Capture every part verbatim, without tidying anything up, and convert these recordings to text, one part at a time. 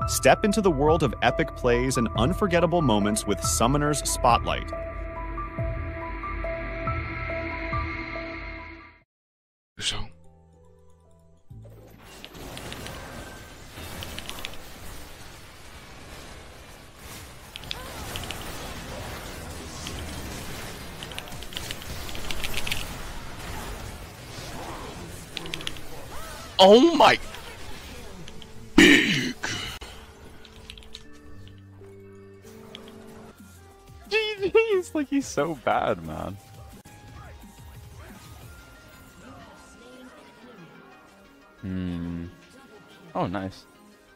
Step into the world of epic plays and unforgettable moments with Summoner's Spotlight. So. Oh my. Big. Jeez, like he's so bad, man. Hmm. Oh, nice.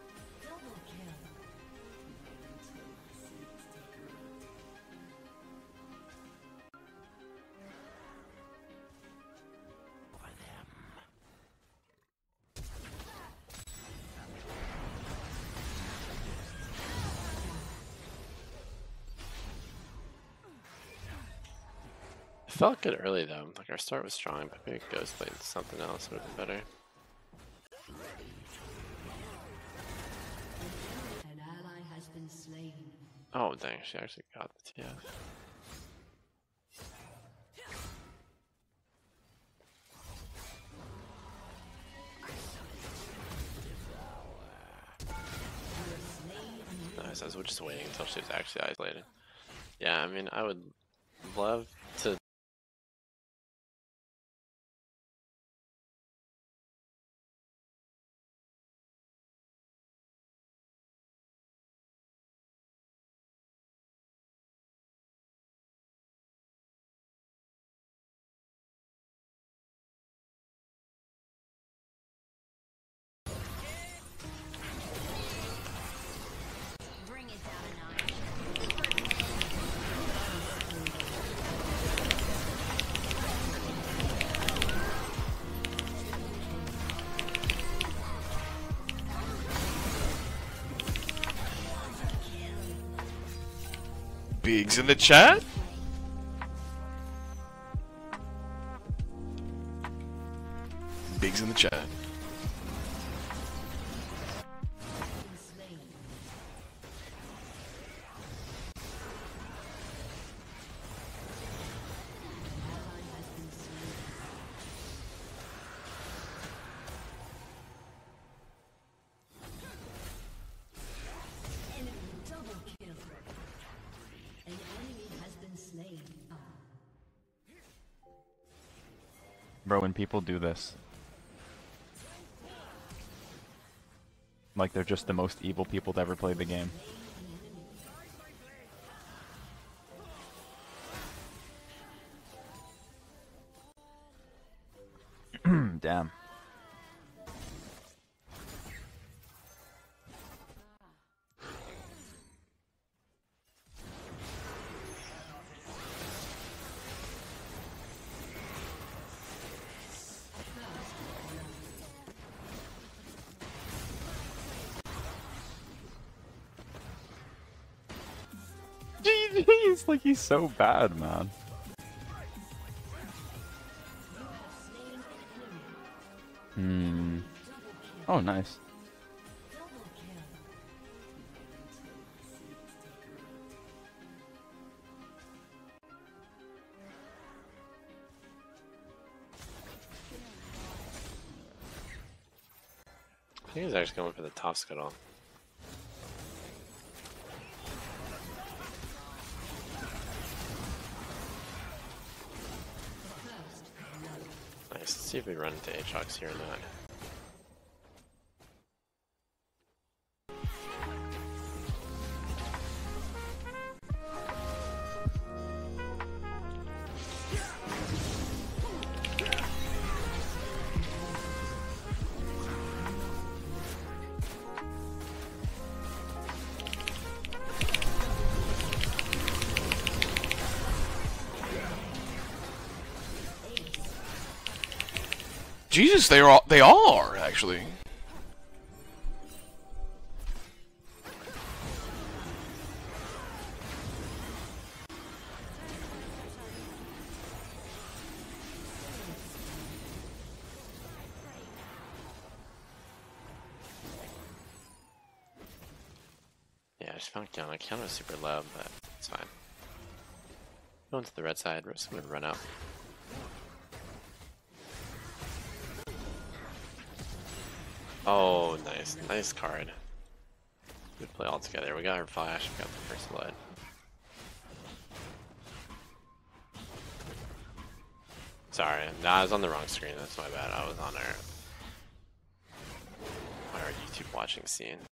It felt good early though. Like our start was strong, but maybe Ghost played something else would have been better. An ally has been slain. Oh dang, she actually got the T F. Nice, I was just waiting until she was actually isolated. Yeah, I mean, I would love to. Bigs in the chat? Bigs in the chat. Bro, when people do this, like they're just the most evil people to ever play the game. Damn. Jeez, like he's so bad, man. Hmm. Oh, nice. I think he's actually going for the top scuttle. Nice. Let's see if we run into Aatrox here or not. Jesus, they are all, they all are actually. just found Kiana. Kiana's super low, but it's fine. Going to the red side. We're just gonna run out. Oh, nice. Nice card. Good play all together. We got our flash. We got the first blood. Sorry. Nah, I was on the wrong screen. That's my bad. I was on our, our YouTube watching scene.